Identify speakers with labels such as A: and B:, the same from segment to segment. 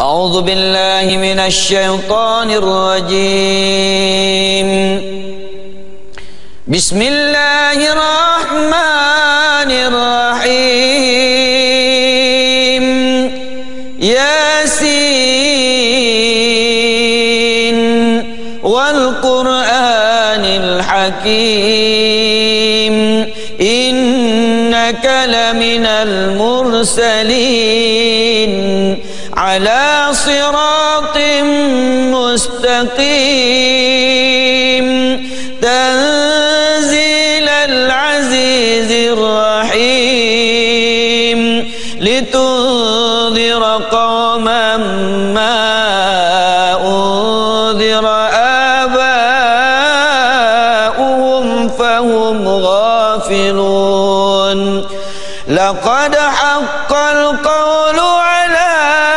A: أعوذ بالله من الشيطان الرجيم. بسم الله الرحمن الرحيم. ياسين والقرآن الحكيم إنك لمن المرسلين على صراط مستقيم تنزيل العزيز الرحيم لتنذر قوما ما أنذر آباؤهم فهم غافلون. لقد حق القول على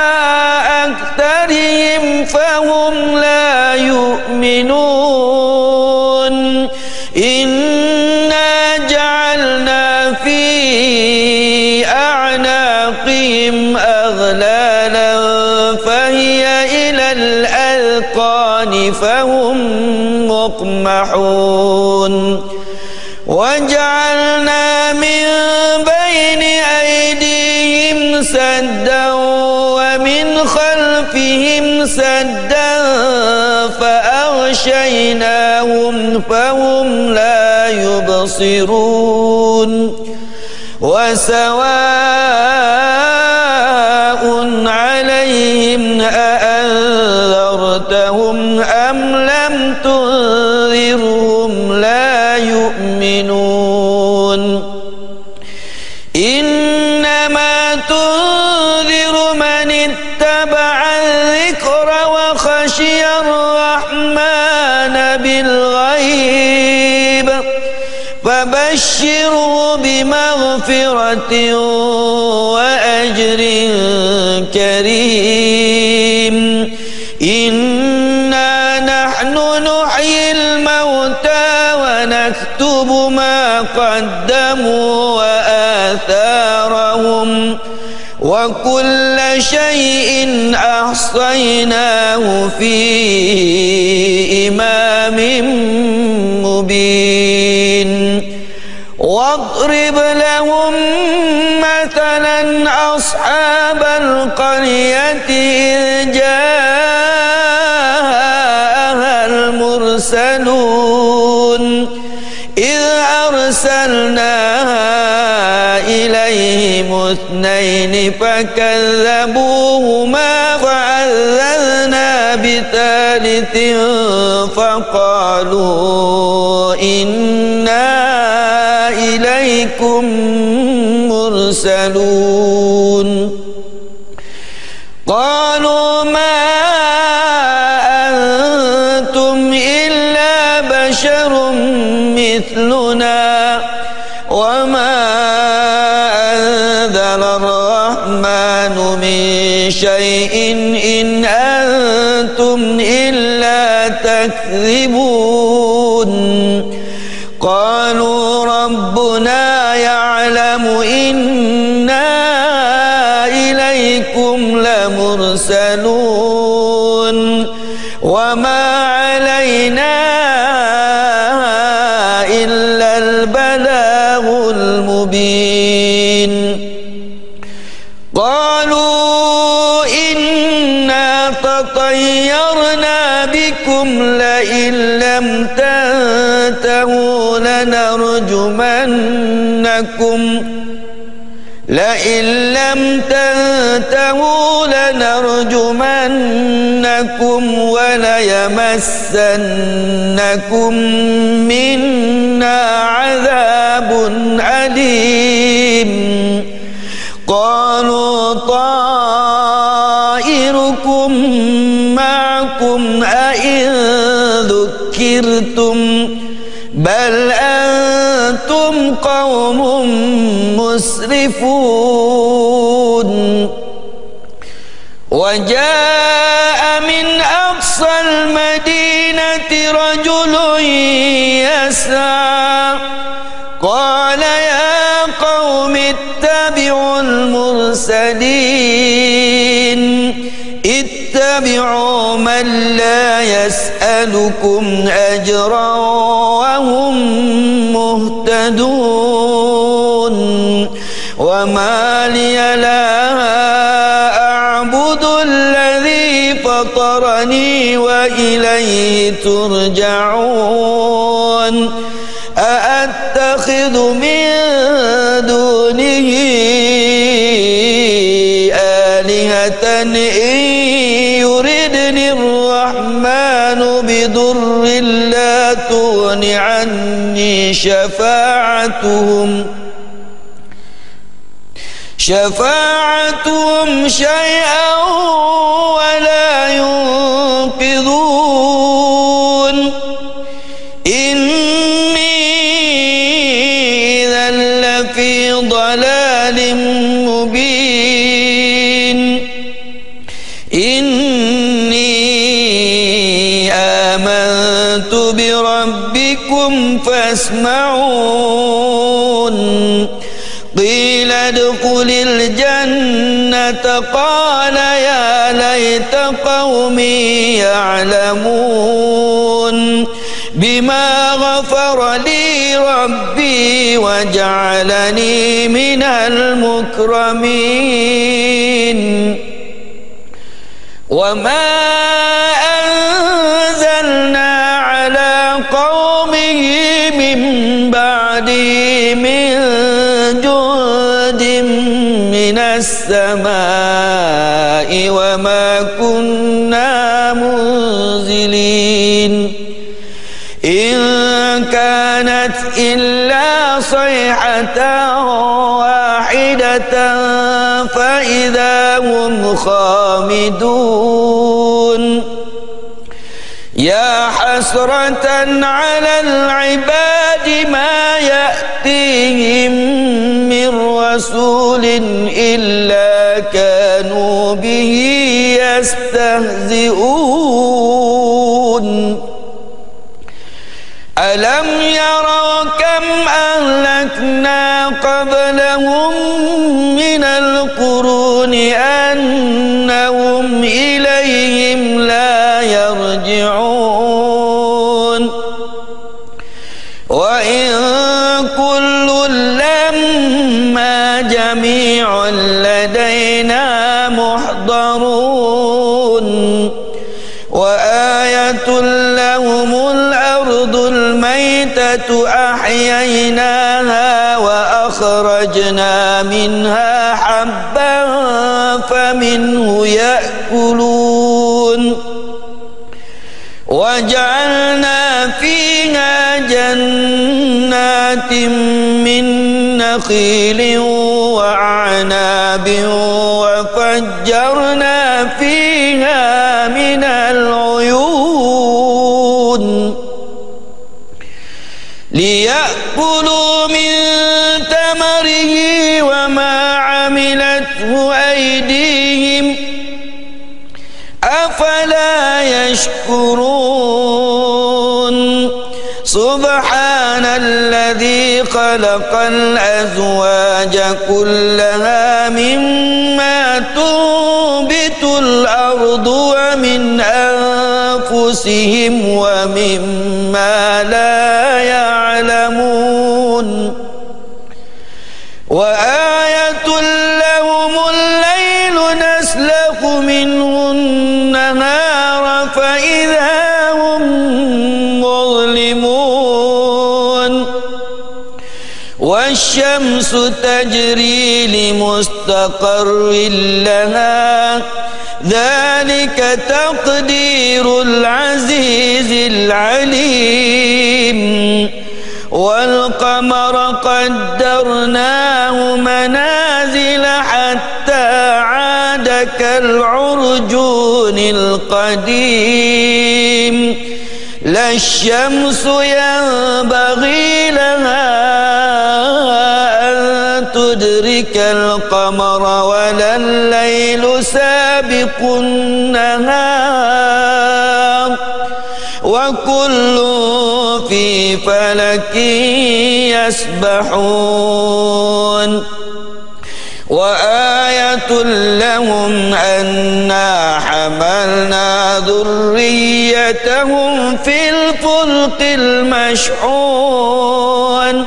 A: أكثرهم فهم لا يؤمنون. إنا جعلنا في أعناقهم أغلالا فهي إلى الأذقان فهم مقمحون. وجعلنا من بين أيديهم سدا ومن خلفهم سدا فأغشيناهم فهم لا يبصرون. وسواء عليهم أأنذرتهم أم لم تنذرهم لا يؤمنون. إنما تنذر من اتبع الذكر وخشي الرحمن بالغيب فبشره بمغفرة وأجر كريم. إنا نحن نحيي الموتى ونكتب ما قدموا وآثارهم وكل شيء أحصيناه في إمام مبين. واضرب لهم مثلا أصحاب القرية إذ جاءها المرسلون إذ أرسلناها إليهم اثنين فكذبوهما فعززنا بثالث فقالوا إنا إليكم مرسلون. قالوا ما أنتم إلا بشر مثلنا وما أنزل الرحمن من شيء إن أنتم إلا تكذبون. قالوا ربنا يعلم إنا إليكم لمرسلون وما علينا إلا البلاغ المبين. قالوا إنا تطيرنا بكم لئن لم تنتهوا لنرجمنكم وليمسنكم منا عذاب أليم. قالوا طائركم معكم أئن ذكرتم بل أنتم قوم مسرفون. وجاء من أقصى المدينة رجل يسعى قال يا قوم اتبعوا المرسلين واتبعوا من لا يسألكم أجرا وهم مهتدون وما لي لا أعبد الذي فطرني وإليه ترجعون أأتخذ من دونه آلهة إن يردني الرحمن بضر لا تغن عني شفاعتهم شيئا ولا ينقذون إني إذا لفي ضلال مبين إني آمنت بربكم فاسمعون قيل ادخل الجنة قال يا ليت قومي يعلمون بما غفر لي ربي وجعلني من المكرمين وما أنزلنا على قومه من بعده من جند من السماء وما كنا منزلين إن كانت إلا صيحة واحدة فإذا هم خامدون يا حسرة على العباد ما يأتيهم من رسول إلا كانوا به يستهزئون ألم يروا كم أهلكنا قبلهم من القرون أنهم إليهم لا يرجعون وإن كل لما جميع لدينا محضرون وآية لهم الأرض الميتة أحييناها وأخرجنا منها حبا فمنه يأكلون وجعلنا فيها جنات من نخيل وأعناب وفجرنا فيها من العيون ليأكلوا من ثمره وما عملته أيديهم أفلا يشكرون سبحان الذي خلق الأزواج كلها مما تنبت الأرض ومن أنفسهم ومما لا يعلمون وآية لهم الليل نسلخ منه النهار فإذا هم مظلمون والشمس تجري لمستقر لها ذلك تقدير العزيز العليم والقمر قدرناه منازل حتى عاد كالعرجون القديم لا الشمس ينبغي لها أن تدرك القمر ولا الليل سابق النهار وكل في فلك يسبحون وآية لهم أنا حملنا ذريتهم في الفلك المشحون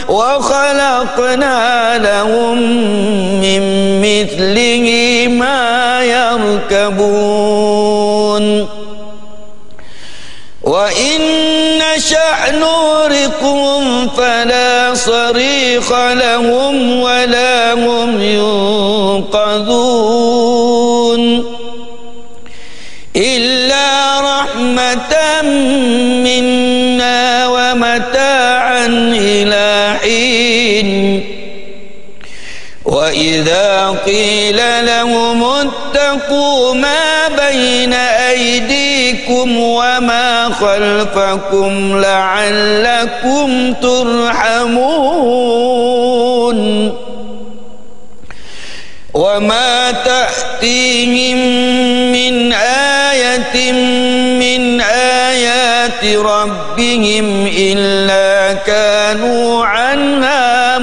A: وخلقنا لهم من مثله ما يركبون وإن نشأ نغرقهم فلا صريخ لهم ولا هم ينقذون إلا رحمة منا ومتاعا إلى حين وإذا قيل لهم اتقوا ما بين أيديكم وما خلفكم لعلكم ترحمون وما تأتيهم من آية من آيات ربهم إلا كانوا عنها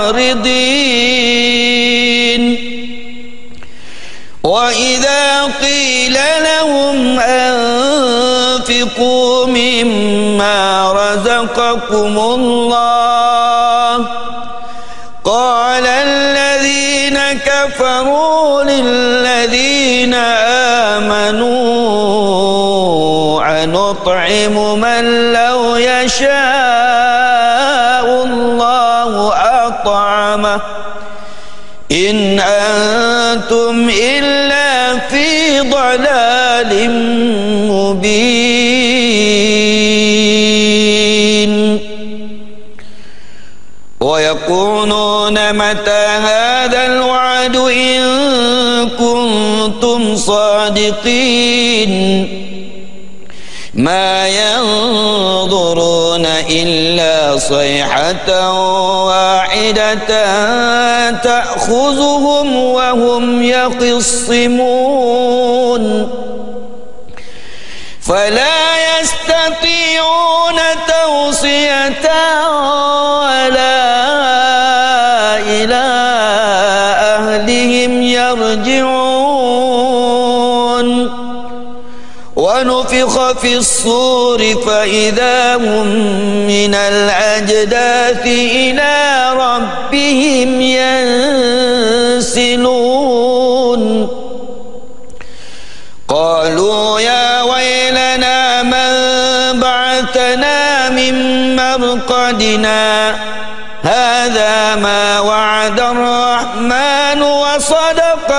A: معرضين وإذا قيل لهم أنفقوا مما رزقكم الله قال الذين كفروا للذين آمنوا أنطعم من لو يشاء الله أطعمه إن أنتم إلا في ضلال مبين ويقولون متى هذا الوعد إن كنتم صادقين ما ينظرون إلا صيحة واحدة تأخذهم وهم يخصمون فلا يستطيعون توصية ولا إلى أهلهم يرجعون ونفخ في الصور فإذا هم من الأجداث إلى ربهم ينسلون قالوا يا ويلنا من بعثنا من مرقدنا هذا ما وعد الرحمن وصدق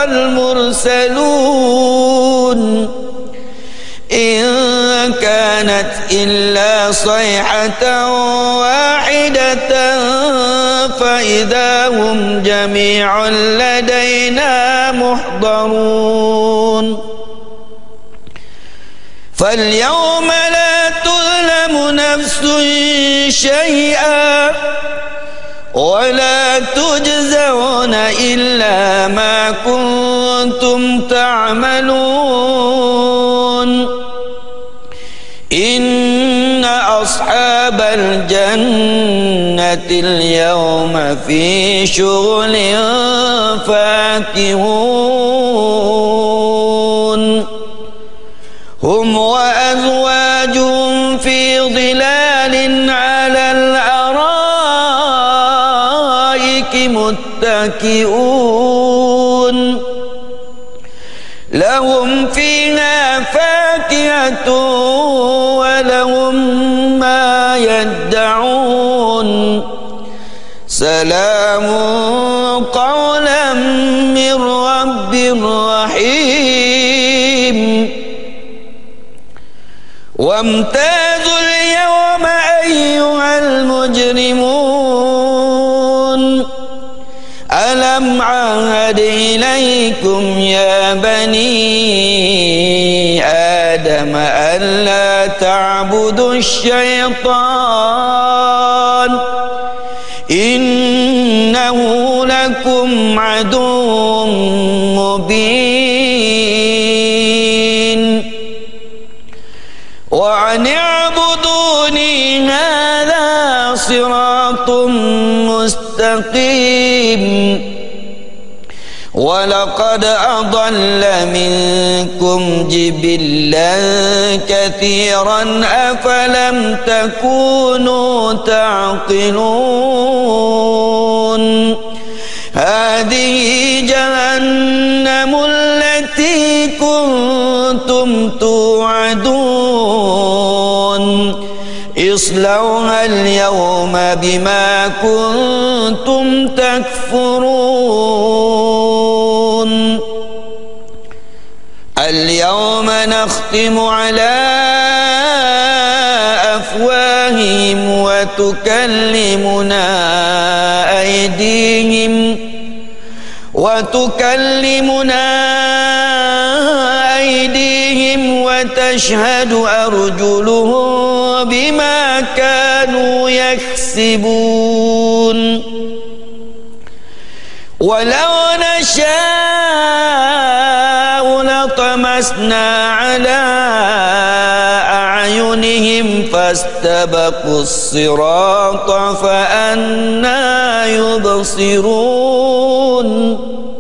A: المرسلون إن كانت إلا صيحة واحدة فإذا هم جميع لدينا محضرون فاليوم لا تظلم نفس شيئا ولا تجزون إلا ما كنتم تعملون إن أصحاب الجنة اليوم في شغل فاكهون هم وأزواجهم في ظلال على الأرائك متكئون لهم فيها فاكهة ولهم ما يدعون سلام قولا من رب رحيم وامتازوا اليوم أيها المجرمون ألم عهد إليكم يا بني آدم ألا تعبدوا الشيطان إنه لكم عدو مبين وأن اعبدوني هذا صراط مستقيم ولقد أضل منكم جبلا كثيرا أفلم تكونوا تعقلون هذه جهنم التي كنتم توعدون اصلوها اليوم بما كنتم تكفرون اليوم نختم على أفواههم وتكلمنا أيديهم وتشهد أرجلهم بما كانوا يكسبون ولو نشاء لطمسنا على أعينهم فاستبقوا الصراط فأنى يبصرون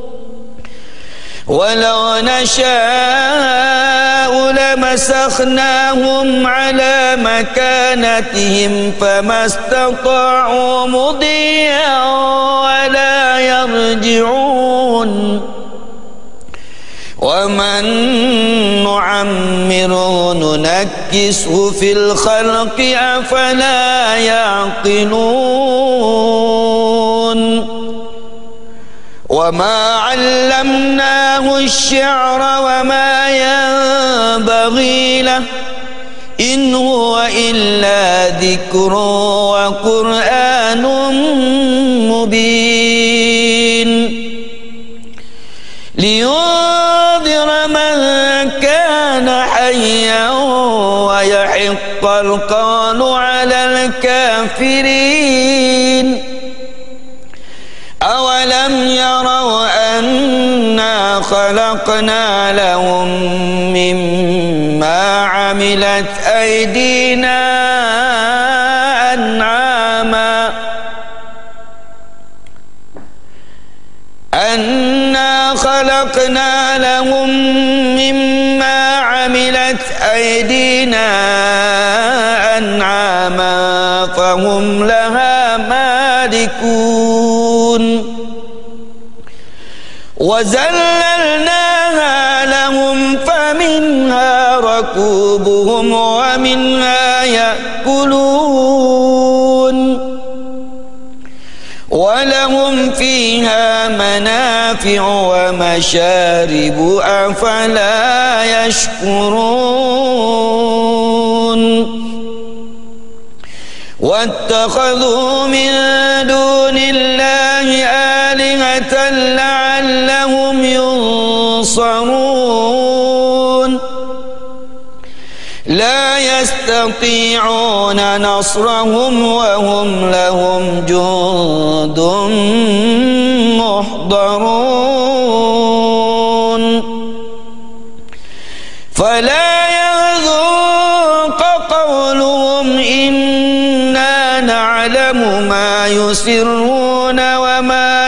A: ولو نشاء لمسخناهم على مكانتهم فما استطاعوا مضيا ولا يرجعون ومن نعمره ننكسه في الخلق أفلا يعقلون وما علمناه الشعر وما ينبغي له إن هو إلا ذكر وقرآن مبين لينذر من كان حيا ويحق القول على الكافرين أولم يروا أنا خلقنا لهم مما عملت أيدينا أنعاما فهم لها مالكون وذللناها لهم فمنها ركوبهم ومنها يأكلون ولهم فيها منافع ومشارب أفلا يشكرون واتخذوا من دون الله آلهة لعلهم ينصرون لا يستطيعون نصرهم وهم لهم جند محضرون فلا يحزنك قولهم إنا نعلم ما يسرون وما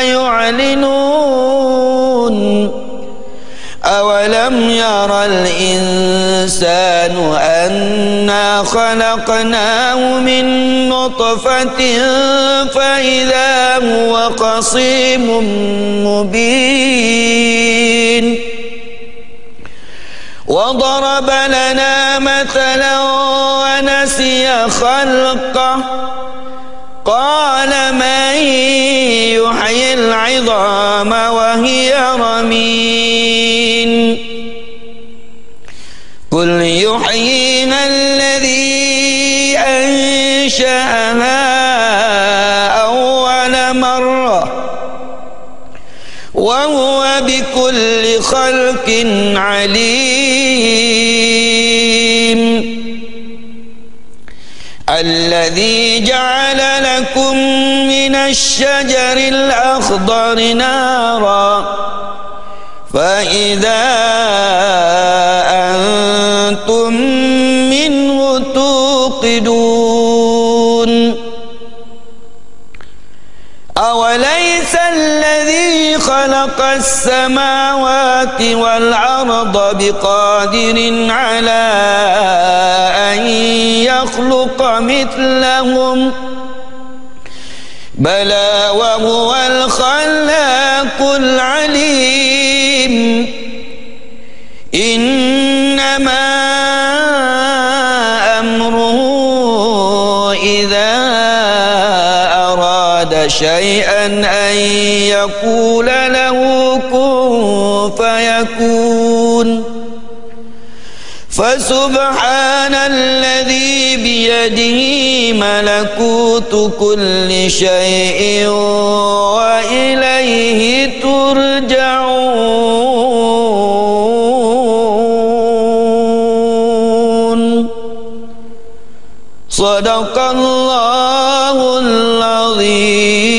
A: يعلنون أولم يرى الإنسان أنا خلقناه من نطفة فإذا هو خصيم مبين وضرب لنا مثلا ونسي خلقه قال من يحيي العظام وهي رميم قل يحييها الذي أنشأها أول مرة وهو بكل خلق عليم الذي جعل لكم من الشجر الأخضر نارا فإذا أنتم منه توقدون أوليس الذي خلق خلق السماوات والأرض بقادر على أن يخلق مثلهم بلى وهو الخلاق العليم إنما أمره إذا أراد شيئا أن يقول له كن فيكون فسبحان الذي بيده ملكوت كل شيء وإليه ترجعون صدق الله العظيم.